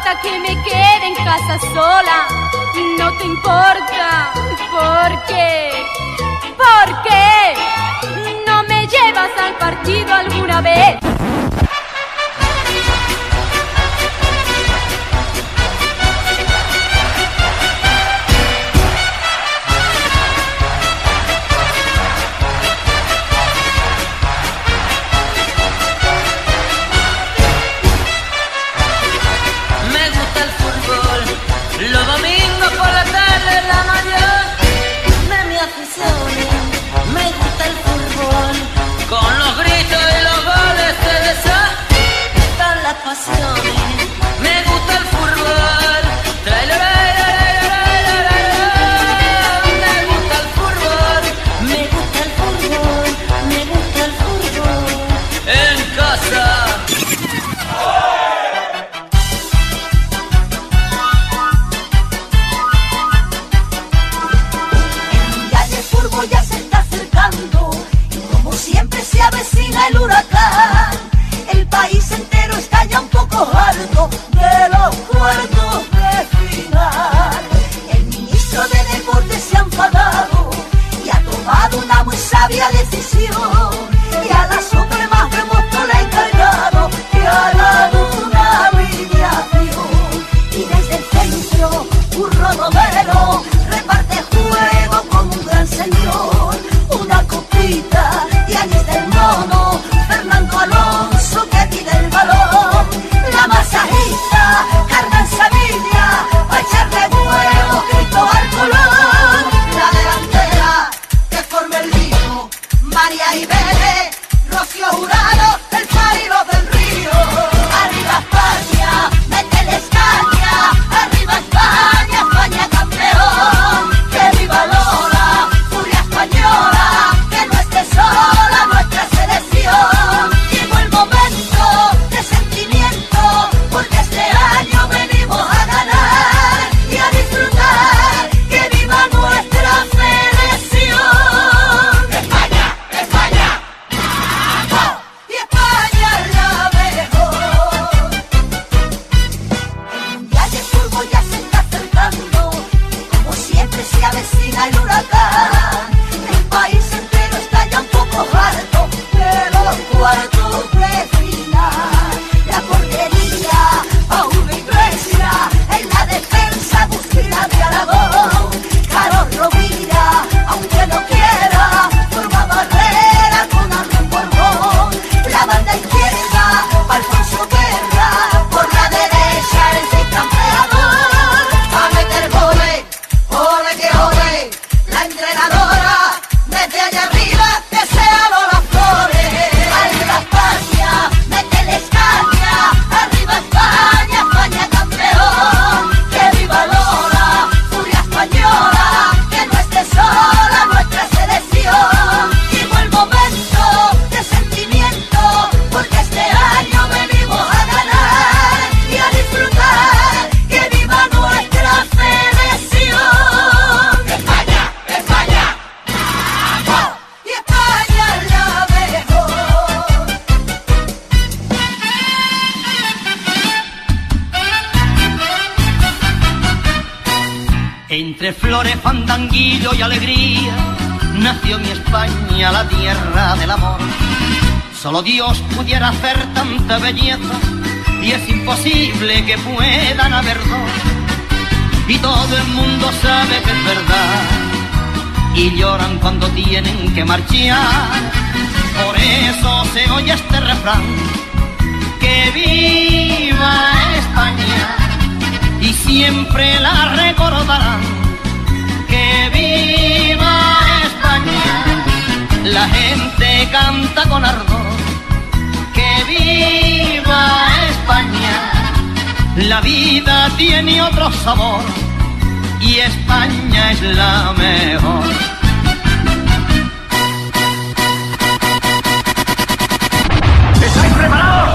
importa que me quede en casa sola, no te importa. ¿Por qué? ¿Por qué no me llevas al partido alguna vez? Los domingos por la tarde, la mayor de mi afición. Me gusta el fútbol, con los gritos y los goles se desatan las pasiones. Me gusta el fútbol, me gusta el fútbol, me gusta el fútbol, me gusta el fútbol. En casa. Ya se está acercando y como siempre se avecina el huracán. El país entero está ya un poco harto de los cuartos de final. El ministro de Deportes se ha enfadado y ha tomado una muy sabia decisión. Y a la Suprema Remoto le ha encargado que haga una alineación. Y desde el centro, Curro Romero reparte juego como un gran señor. Una copita y Anis del Mono, Fernando Alonso que pide el balón. La masajista, Carmen Sevilla, va a echarle huevo, Cristóbal Colón. La delantera que forma el lío, María Ibele, Rocío Jurado, el Pairo del Río. Arriba España, métele España, arriba España, España campeón. Que viva Lola, furia española, que no esté sola nuestra selección. Llegó el momento de sentimiento, porque este año venimos a ganar y a disfrutar. Que viva nuestra selección. España, España, ¡vamos! Y España es la mejor. El mundial de fútbol ya se está acercando, como siempre se avecina el huracán. El país entero está ya un poco harto de los cuartos de final. La portería, Paulo Iglesias, en la defensa, Agustina de Aragón. Carlos Rovira, aunque no quiera, forma barrera con Arlen Borbón. La banda izquierda, Alfonso Guerra, por la derecha el bicampeador. A meter goles, ole que ole, la entrenadora, desde allá arriba, que sea Lola Flores. Arriba España, métele España, arriba España, España campeón. Que viva Lola, furia española, que no esté sola nuestra selección. Llegó el momento de sentimiento, porque este año venimos a ganar y a disfrutar. Que viva nuestra selección. España, España, ¡vamos! Y España es la mejor. Entre flores, fandanguillo y alegría nació mi España, la tierra del amor. Solo Dios pudiera hacer tanta belleza y es imposible que puedan haber dos. Y todo el mundo sabe que es verdad y lloran cuando tienen que marchar. Por eso se oye este refrán: que viva España, y siempre la recordarán. Que viva España, la gente canta con ardor. Que viva España, la vida tiene otro sabor y España es la mejor. ¿Estáis preparados?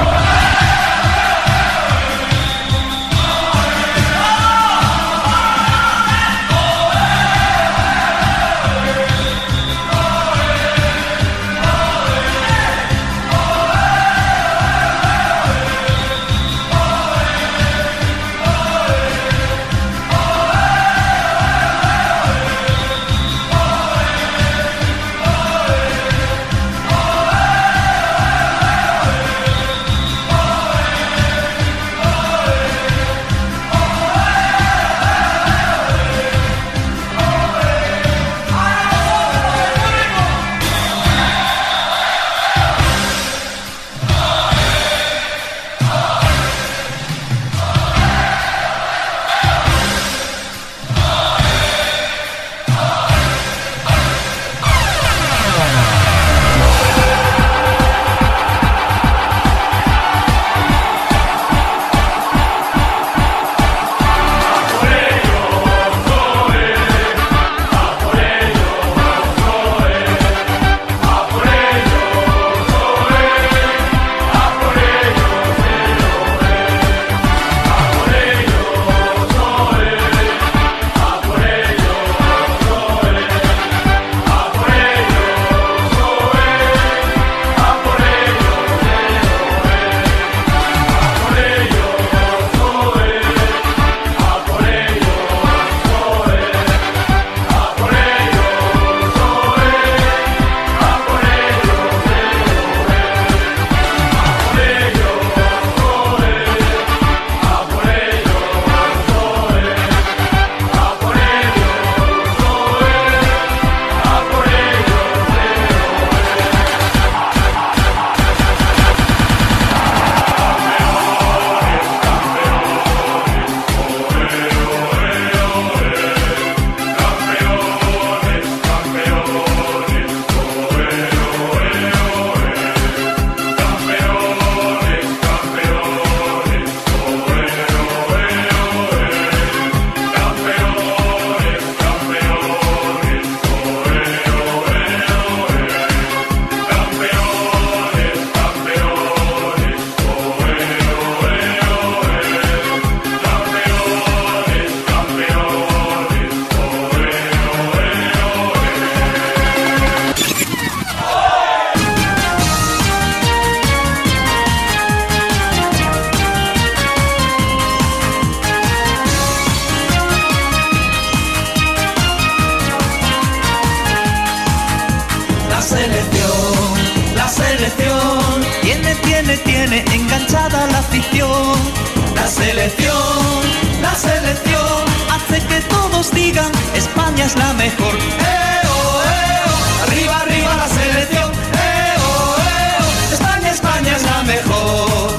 tiene enganchada la afición. La selección hace que todos digan España es la mejor. Arriba, arriba la selección. España, España es la mejor.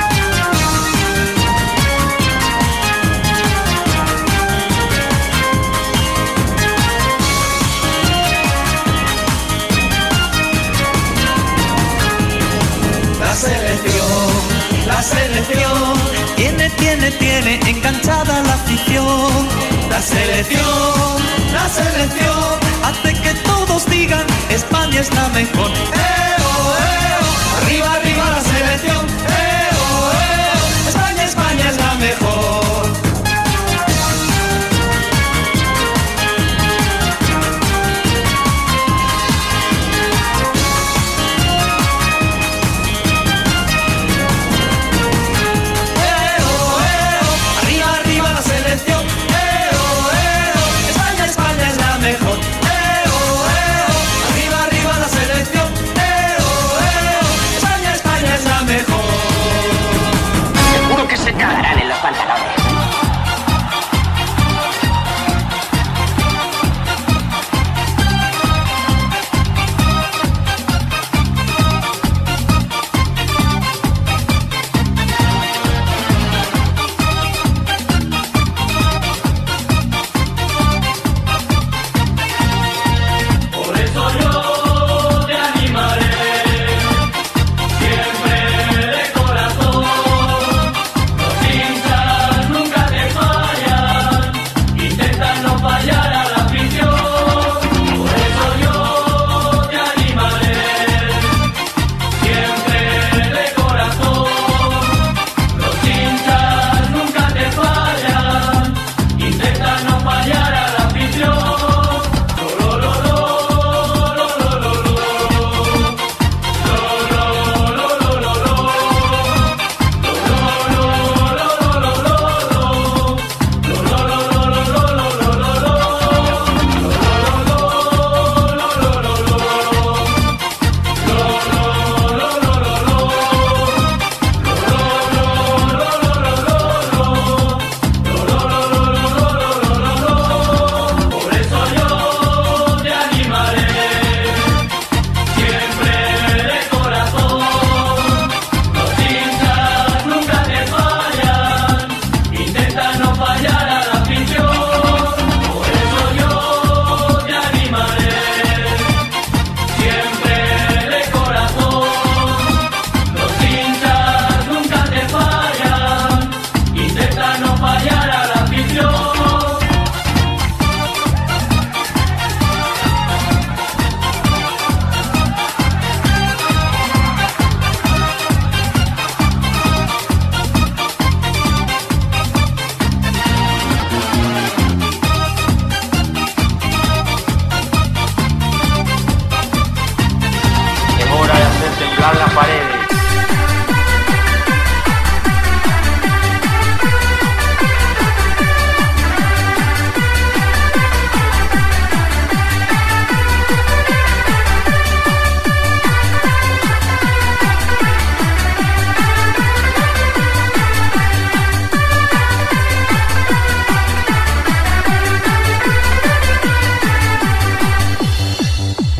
La selección tiene enganchada la afición. La selección hace que todos digan España es la mejor. Arriba, arriba la selección. España, España es la mejor. las paredes.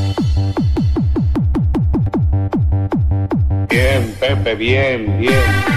Bien, Pepe, bien, bien.